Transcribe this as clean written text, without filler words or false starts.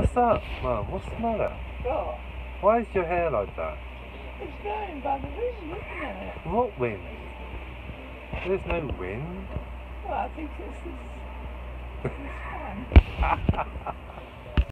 What's up, Mum? What's the matter? What? Why is your hair like that? It's blowing by the wind, isn't it? What wind? There's no wind. Well, I think it's this one.